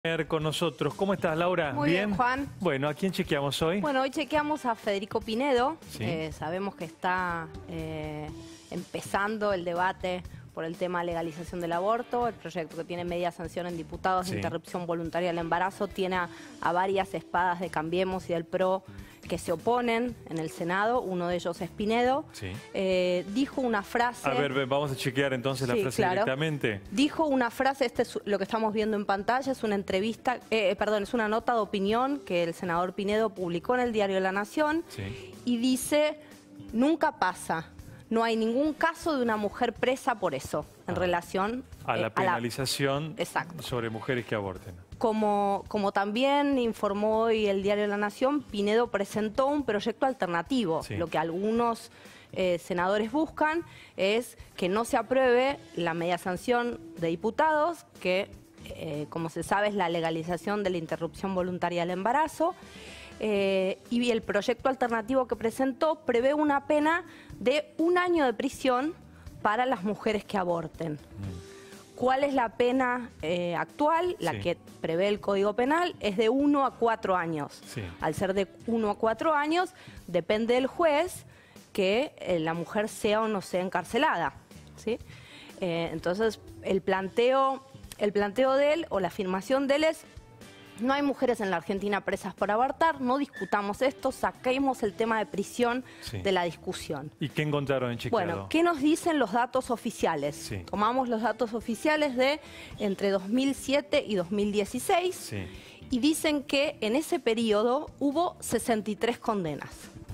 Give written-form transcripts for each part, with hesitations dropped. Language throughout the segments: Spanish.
Con nosotros. ¿Cómo estás, Laura? Muy bien, Juan. Bueno, ¿a quién chequeamos hoy? Bueno, hoy chequeamos a Federico Pinedo. Sí. Sabemos que está empezando el debate por el tema de legalización del aborto. El proyecto que tiene media sanción en diputados de interrupción voluntaria del embarazo tiene a varias espadas de Cambiemos y del PRO que se oponen en el Senado. Uno de ellos es Pinedo. Sí. Dijo una frase... A ver, vamos a chequear entonces la frase directamente. Dijo una frase, es lo que estamos viendo en pantalla, es una entrevista, es una nota de opinión que el senador Pinedo publicó en el diario La Nación. Sí. Y dice, nunca pasa. No hay ningún caso de una mujer presa por eso, en relación a la penalización exacto. sobre mujeres que aborten. Como también informó hoy el diario La Nación, Pinedo presentó un proyecto alternativo. Sí. Lo que algunos senadores buscan es que no se apruebe la media sanción de diputados, que como se sabe es la legalización de la interrupción voluntaria del embarazo. Y el proyecto alternativo que presentó prevé una pena de 1 año de prisión para las mujeres que aborten. ¿Cuál es la pena actual? La que prevé el Código Penal es de 1 a 4 años. Sí. Al ser de 1 a 4 años, depende del juez que la mujer sea o no sea encarcelada, ¿sí? Entonces, el planteo de él, o la afirmación de él es: no hay mujeres en la Argentina presas por abortar, no discutamos esto, saquemos el tema de prisión de la discusión. ¿Y qué encontraron en chequeado? Bueno, ¿qué nos dicen los datos oficiales? Sí. Tomamos los datos oficiales de entre 2007 y 2016 y dicen que en ese periodo hubo 63 condenas.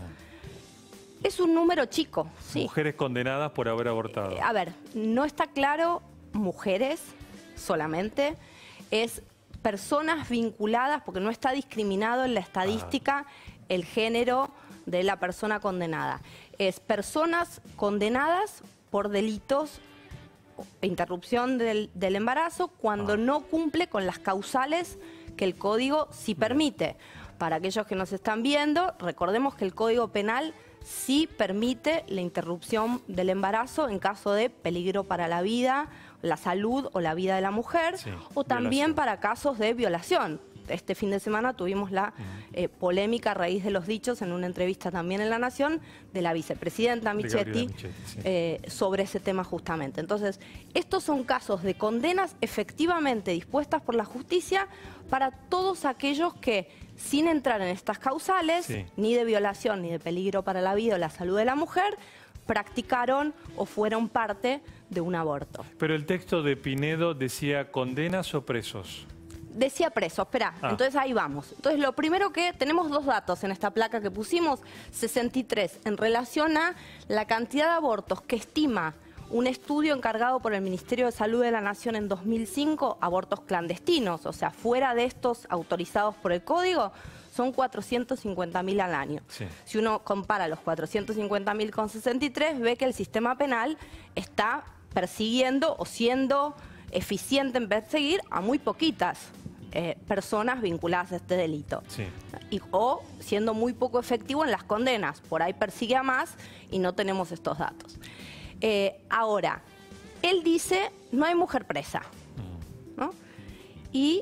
Es un número chico, sí. Mujeres condenadas por haber abortado. A ver, no está claro mujeres solamente, es personas vinculadas, porque no está discriminado en la estadística el género de la persona condenada. Es personas condenadas por delitos, interrupción del embarazo, cuando no cumple con las causales que el Código sí permite. Para aquellos que nos están viendo, recordemos que el Código Penal sí permite la interrupción del embarazo en caso de peligro para la vida, la salud o la vida de la mujer, o también para casos de violación. Este fin de semana tuvimos la polémica a raíz de los dichos en una entrevista también en La Nación de la vicepresidenta Michetti sobre ese tema justamente. Entonces, estos son casos de condenas efectivamente dispuestas por la justicia para todos aquellos que, sin entrar en estas causales, ni de violación ni de peligro para la vida o la salud de la mujer, practicaron o fueron parte de un aborto. Pero el texto de Pinedo decía condenas o presos. Decía preso, espera, entonces ahí vamos. Entonces lo primero que tenemos dos datos en esta placa que pusimos, 63, en relación a la cantidad de abortos que estima un estudio encargado por el Ministerio de Salud de la Nación en 2005, abortos clandestinos, o sea, fuera de estos autorizados por el Código, son 450.000 al año. Si uno compara los 450.000 con 63, ve que el sistema penal está persiguiendo o siendo eficiente en perseguir a muy poquitas personas vinculadas a este delito. O siendo muy poco efectivo en las condenas. Por ahí persigue a más y no tenemos estos datos. Ahora, él dice, no hay mujer presa, ¿no? Y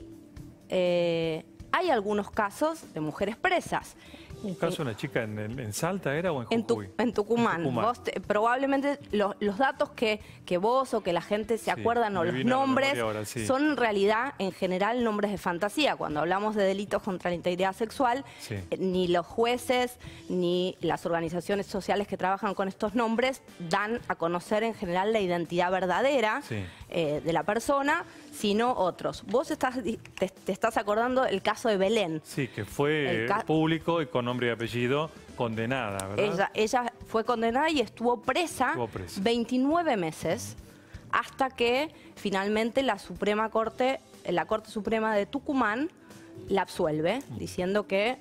hay algunos casos de mujeres presas. ¿Un caso de una chica en Salta era o en Jujuy? En Tucumán. Vos probablemente los datos que vos o que la gente se acuerdan o los nombres ahora, son en realidad en general nombres de fantasía. Cuando hablamos de delitos contra la integridad sexual, ni los jueces ni las organizaciones sociales que trabajan con estos nombres dan a conocer en general la identidad verdadera de la persona, sino otros. Vos te estás acordando del caso de Belén. Sí, que fue público y con nombre y apellido, condenada, ¿verdad? Ella fue condenada y estuvo presa 29 meses hasta que finalmente la Corte Suprema de Tucumán la absuelve, diciendo que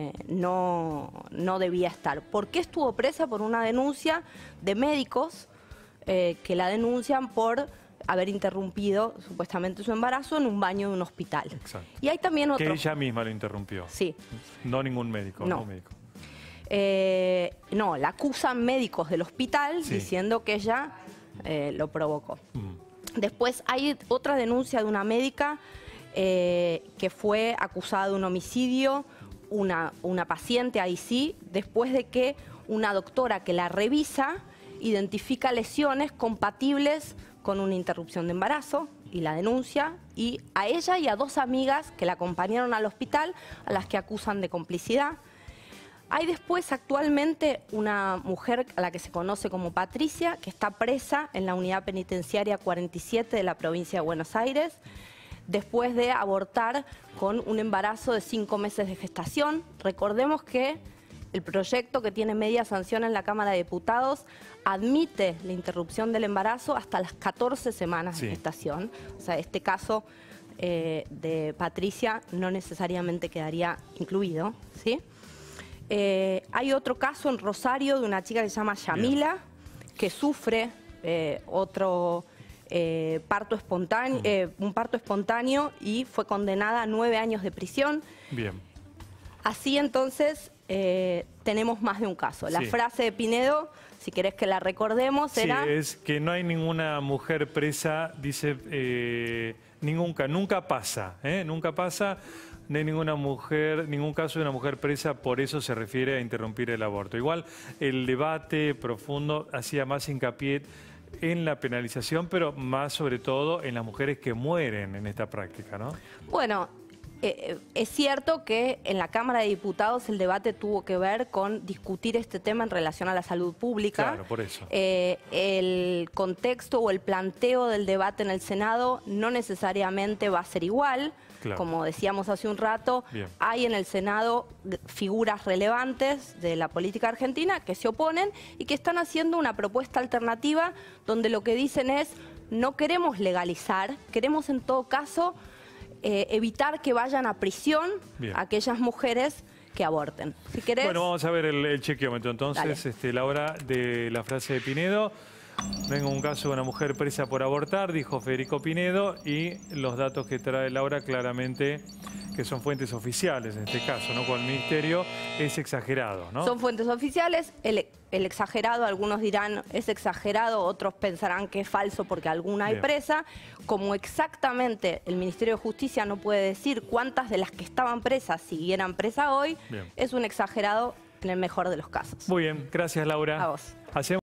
no debía estar. ¿Por qué estuvo presa? Por una denuncia de médicos que la denuncian por haber interrumpido supuestamente su embarazo en un baño de un hospital. Y hay también otro... Que ella misma lo interrumpió. Sí. No ningún médico. No. No, la acusan médicos del hospital diciendo que ella lo provocó. Después hay otra denuncia de una médica que fue acusada de un homicidio, una paciente ahí sí, después de que una doctora que la revisa identifica lesiones compatibles con una interrupción de embarazo y la denuncia, y a ella y a 2 amigas que la acompañaron al hospital, a las que acusan de complicidad. Hay después actualmente una mujer a la que se conoce como Patricia, que está presa en la unidad penitenciaria 47 de la provincia de Buenos Aires, después de abortar con un embarazo de 5 meses de gestación. Recordemos que el proyecto, que tiene media sanción en la Cámara de Diputados, admite la interrupción del embarazo hasta las 14 semanas de gestación. O sea, este caso de Patricia no necesariamente quedaría incluido, ¿sí? Hay otro caso en Rosario de una chica que se llama Yamila, que sufre otro parto espontáneo, un parto espontáneo, y fue condenada a 9 años de prisión. Bien. Así entonces tenemos más de un caso. La frase de Pinedo, si querés que la recordemos, era... Sí, es que no hay ninguna mujer presa, dice, nunca pasa, nunca pasa. No hay ninguna mujer, ningún caso de una mujer presa, por eso se refiere a interrumpir el aborto. Igual el debate profundo hacía más hincapié en la penalización, pero más sobre todo en las mujeres que mueren en esta práctica, ¿no? Bueno, es cierto que en la Cámara de Diputados el debate tuvo que ver con discutir este tema en relación a la salud pública. Claro, por eso. El contexto o el planteo del debate en el Senado no necesariamente va a ser igual. Claro. Como decíamos hace un rato, hay en el Senado figuras relevantes de la política argentina que se oponen y que están haciendo una propuesta alternativa donde lo que dicen es: no queremos legalizar, queremos en todo caso evitar que vayan a prisión aquellas mujeres que aborten. Si querés... Bueno, vamos a ver el chequeómetro entonces, la hora de la frase de Pinedo. Vengo un caso de una mujer presa por abortar, dijo Federico Pinedo, y los datos que trae Laura claramente que son fuentes oficiales en este caso, ¿no? Con el Ministerio es exagerado, ¿no? Son fuentes oficiales, el exagerado, algunos dirán es exagerado, otros pensarán que es falso porque alguna hay presa. Como exactamente el Ministerio de Justicia no puede decir cuántas de las que estaban presas siguieran presas hoy, es un exagerado en el mejor de los casos. Muy bien, gracias Laura. A vos.